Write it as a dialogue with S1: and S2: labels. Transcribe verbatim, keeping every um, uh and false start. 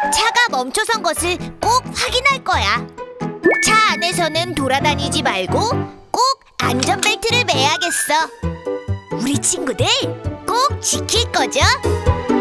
S1: 차가 멈춰선 것을 꼭 확인할 거야. 차 안에서는 돌아다니지 말고 꼭 안전벨트를 매야겠어. 우리 친구들 꼭 지킬 거죠?